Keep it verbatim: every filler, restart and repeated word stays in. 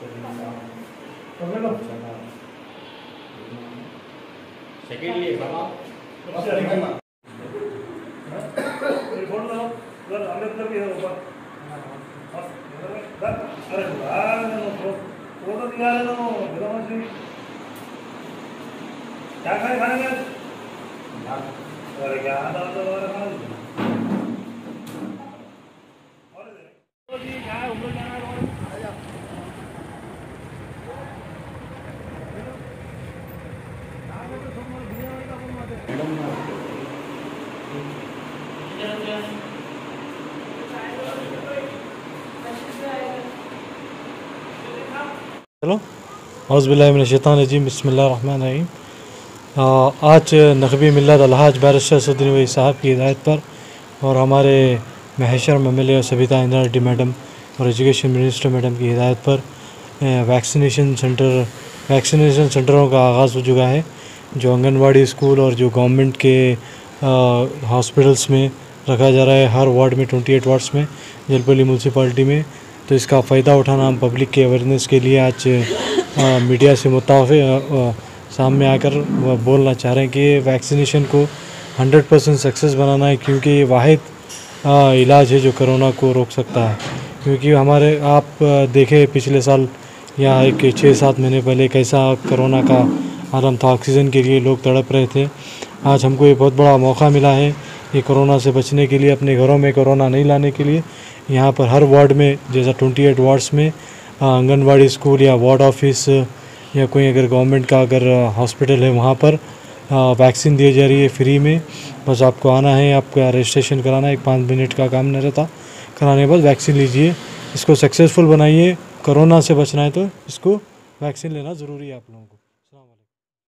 Second लिए बाबा phone लो उधर अम्बेडकर भी है ऊपर अरे फोटो निकाले लो विक्रम जी क्या खाए खाने में अरे क्या दाल तो और खाना और जी क्या है ऊपर जाना है आ जा आगे तो सब लोग दिया होगा अपन माते चलो औज़ुबिल्लाहिमिनश्शैतानिर्रजीम बिस्मिल्लाहिर्रहमानिर्रहीम। आज नक़बी मिल्लत अलहाज बैरिस्टर असदुद्दीन ओवैसी साहब की हिदायत पर और हमारे महशर M L A Sabitha Indira Reddy madam और एजुकेशन मिनिस्टर मैडम की हिदायत पर वैक्सीनेशन सेंटर वैक्सीनेशन सेंटरों का आगाज़ हो चुका है, जो आंगनवाड़ी स्कूल और जो गवर्नमेंट के हॉस्पिटल्स में रखा जा रहा है। हर वार्ड में अट्ठाईस वार्ड्स में जलपली म्यूनसिपाल्टी में, तो इसका फ़ायदा उठाना हम पब्लिक के अवेयरनेस के लिए आज आ, मीडिया से मुताफ़ सामने आकर बोलना चाह रहे हैं कि वैक्सीनेशन को हंड्रेड परसेंट सक्सेस बनाना है, क्योंकि ये वाहिद इलाज है जो कोरोना को रोक सकता है। क्योंकि हमारे आप देखें पिछले साल या एक छः सात महीने पहले कैसा कोरोना का आलम था, ऑक्सीजन के लिए लोग तड़प रहे थे। आज हमको ये बहुत बड़ा मौका मिला है ये कोरोना से बचने के लिए, अपने घरों में कोरोना नहीं लाने के लिए। यहाँ पर हर वार्ड में जैसा अट्ठाईस वार्ड्स में आंगनवाड़ी स्कूल या वार्ड ऑफिस या कोई अगर गवर्नमेंट का अगर हॉस्पिटल है वहाँ पर वैक्सीन दी जा रही है फ्री में। बस आपको आना है, आपका रजिस्ट्रेशन कराना है, एक पाँच मिनट का काम नहीं रहता, कराने के बाद वैक्सीन लीजिए। इसको सक्सेसफुल बनाइए। कोरोना से बचना है तो इसको वैक्सीन लेना ज़रूरी है आप लोगों को।